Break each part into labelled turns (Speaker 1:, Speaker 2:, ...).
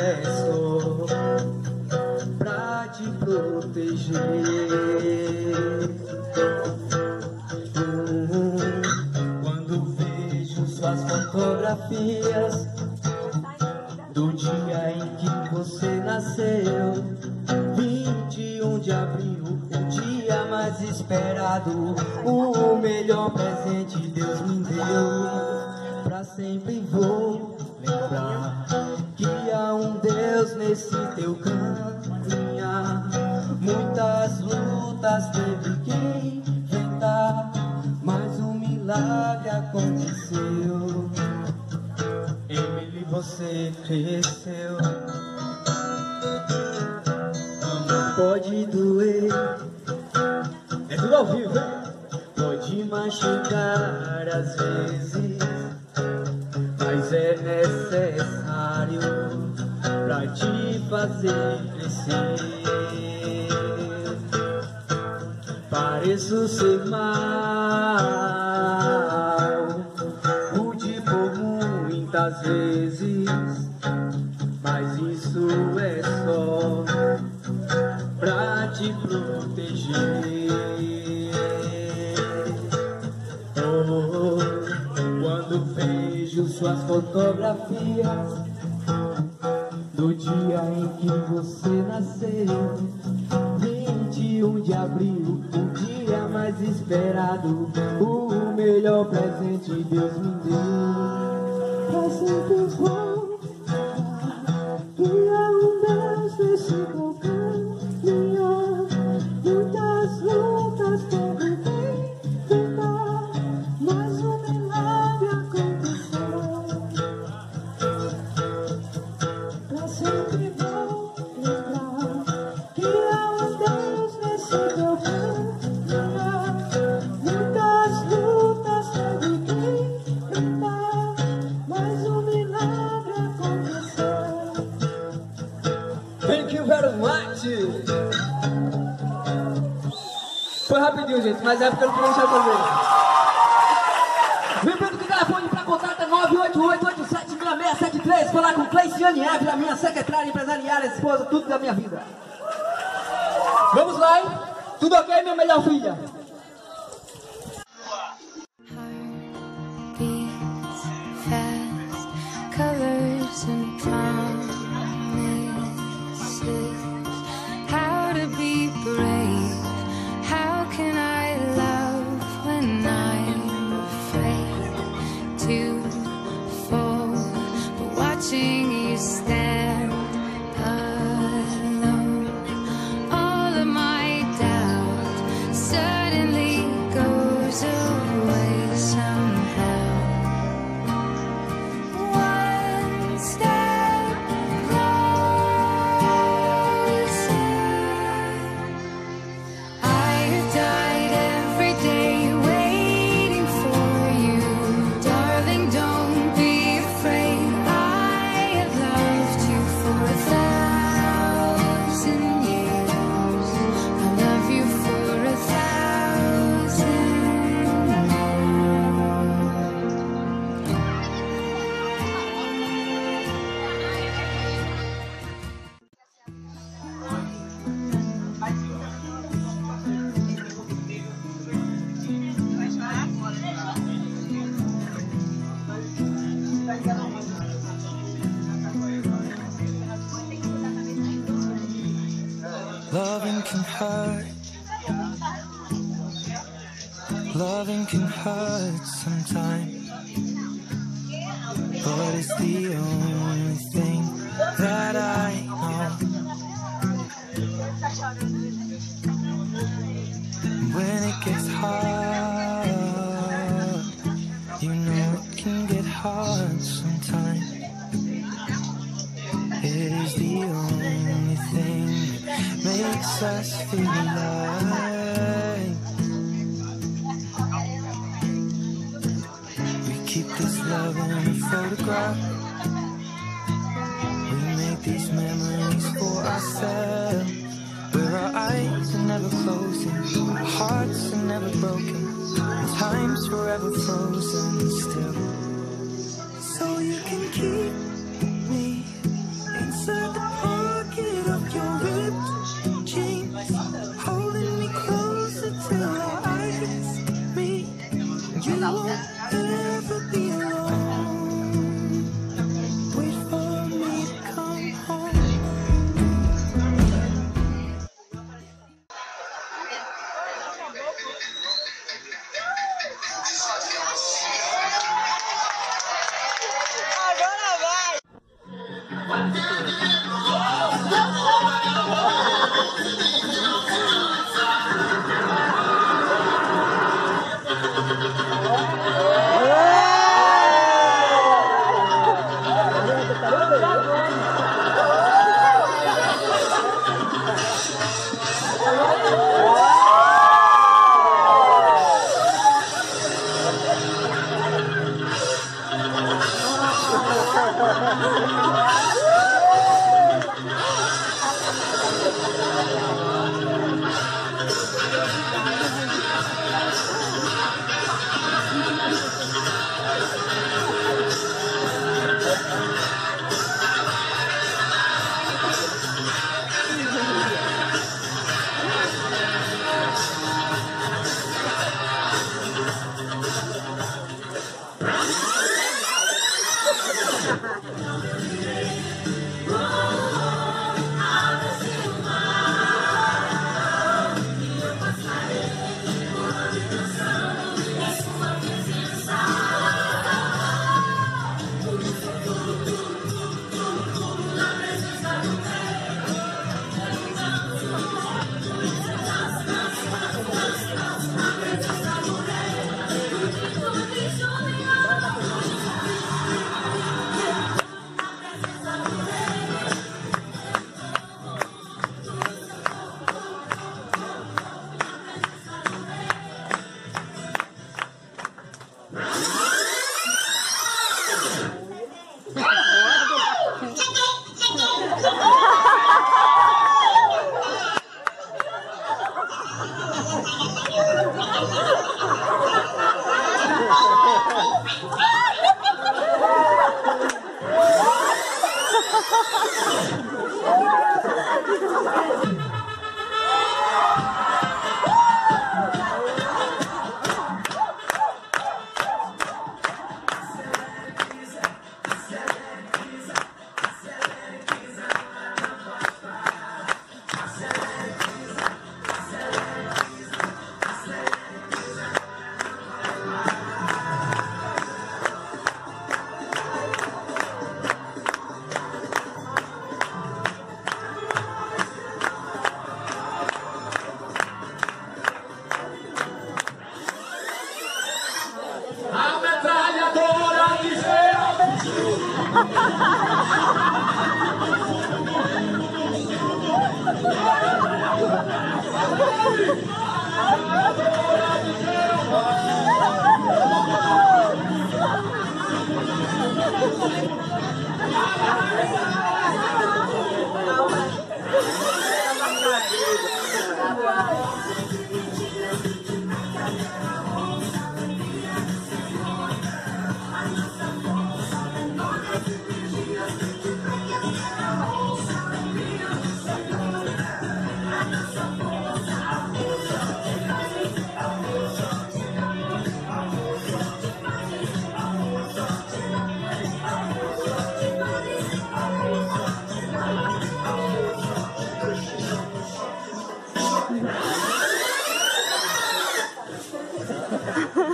Speaker 1: é só pra te proteger. Quando vejo suas fotografias do dia em que você nasceu, 21 de abril, o dia mais esperado, o melhor presente Deus me deu. Pra sempre vou lembrar que há um Deus nesse teu caminhar. Muitas lutas teve que enfrentar, mas um milagre aconteceu. Emily, você cresceu. Não pode doer, é tudo ao vivo, hein? Pode machucar às vezes, mas é necessário pra te fazer crescer. Pareço ser mal, pude por muitas vezes, mas isso é só pra te proteger. Oh, quando vejo suas fotografias do dia em que você nasceu, 21 de abril, o dia mais esperado, o melhor presente Deus me deu. Pra sempre vou que há um Deus nesse meu caminhar. Muitas lutas teve que enfrentar, mas um milagre aconteceu. Pra sempre vou lembrar que há um Deus nesse meu caminhar. Muitas lutas teve que enfrentar, mas um milagre aconteceu. Thank you very much. Foi rapidinho, gente, mas é porque eu não queria deixar fazer. Lembrando que o telefone para contato é 988876673. Falar com Cleiciane Ávila, minha secretária empresarial, esposa, tudo da minha vida. Vamos lá, hein? Tudo ok, minha melhor filha?
Speaker 2: Beats fast, colors and promises. How to be brave? How can I love when I'm afraid to fall? But watching you stand alone, all of my doubt suddenly goes away somehow. One step closer. I have died every day waiting for you, darling. Don't be afraid. I have loved you for 1,000 years. I love you for 1,000
Speaker 3: Loving can hurt. Loving can hurt sometimes, but it's the only thing that I know. When it gets hard, you know it can get hard sometimes. It is the only thing that makes us feel alive. We keep this love in a photograph. We make these memories for ourselves, where our eyes are never closing, our hearts are never broken, and time's forever frozen still. So you can keep me inside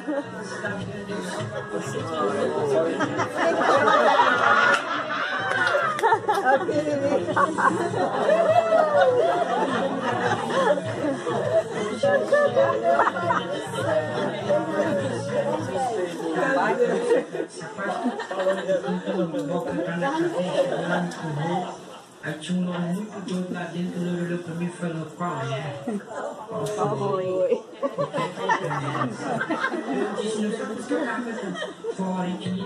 Speaker 4: Aí tinha um nome muito doido lá dentro, ele olhou pra mim e falou, qual é? Qual foi? Eu disse, não sei porque eu tava fora, entendi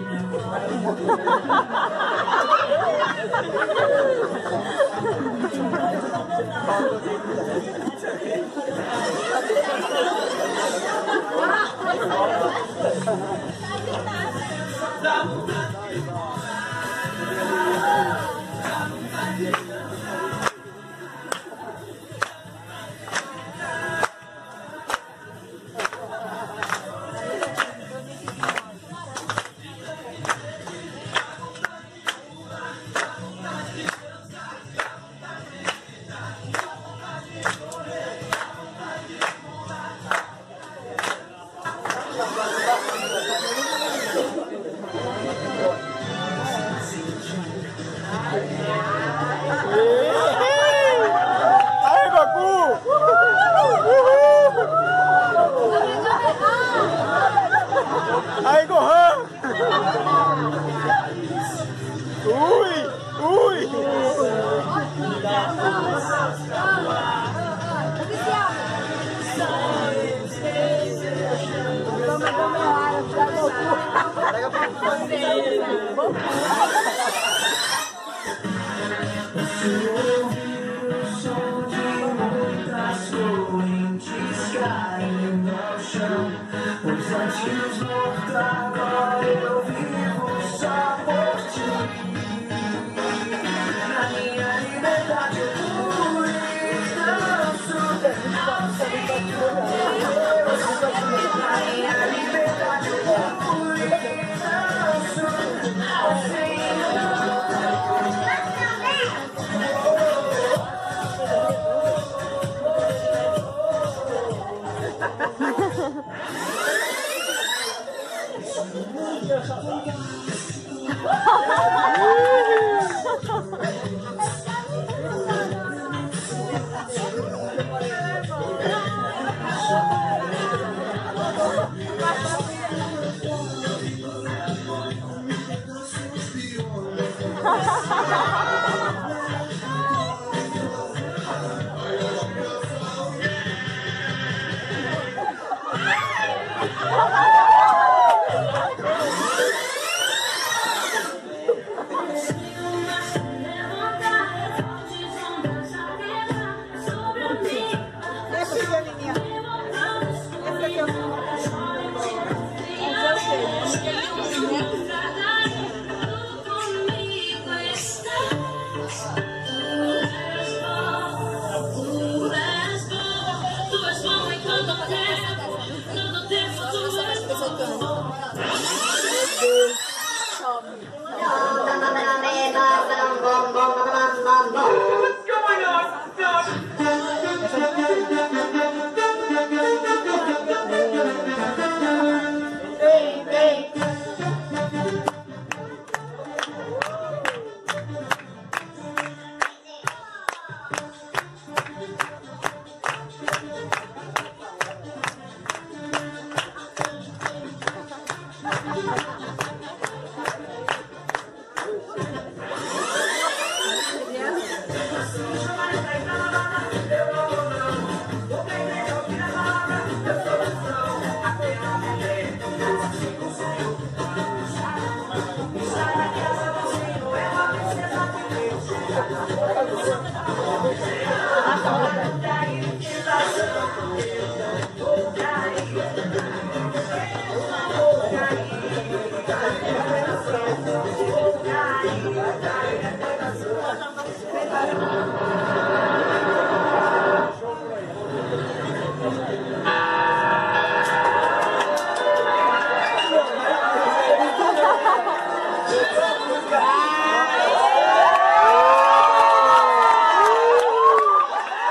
Speaker 5: Aí, Goku! Aí, Gohan! Ui!
Speaker 3: Os antigos mortos, agora eu vivo só por ti. Na minha liberdade eu fui danço. Na minha liberdade eu fui danço.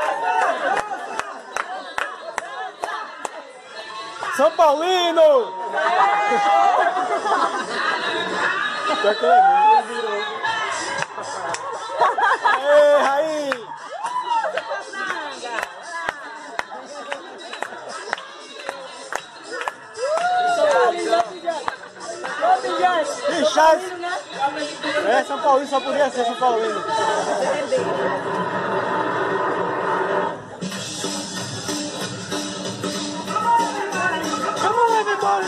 Speaker 5: São Paulino! Aê, Raí! Ih, Chaves! É, São Paulino, só podia ser São Paulino. Come on, everybody!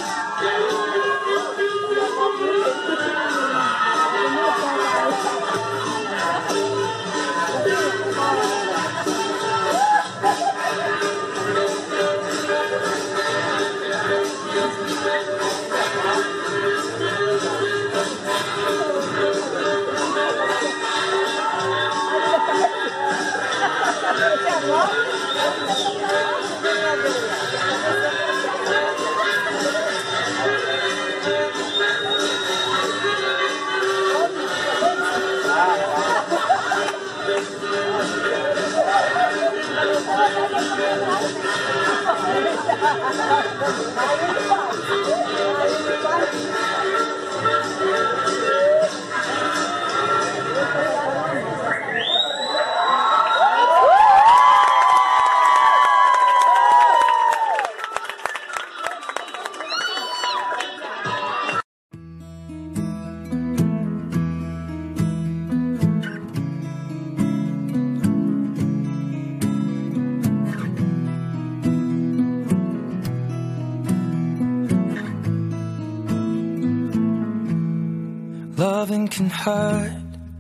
Speaker 3: Loving can hurt.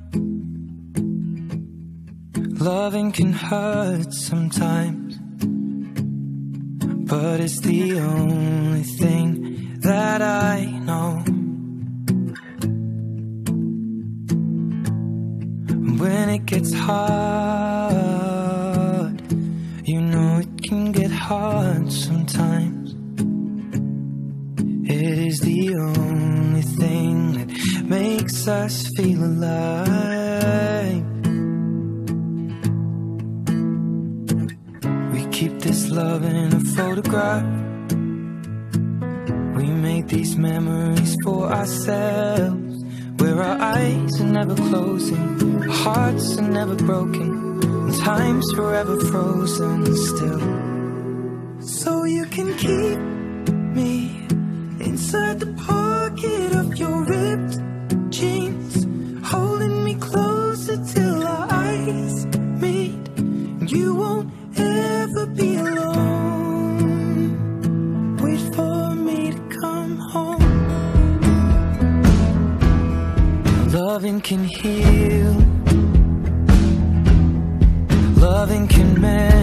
Speaker 3: Loving can hurt sometimes, but it's the only thing that I know. When it gets hard, you know it can get hard sometimes. It is the only thing that makes us feel alive. We keep this love in a photograph. We make these memories for ourselves, where our eyes are never closing, our hearts are never broken, and time's forever frozen still. So you can keep me inside the pocket of your ripped jeans, holding me closer till our eyes meet. You won't ever be alone. Wait for me to come home. Loving can heal. Loving can mend.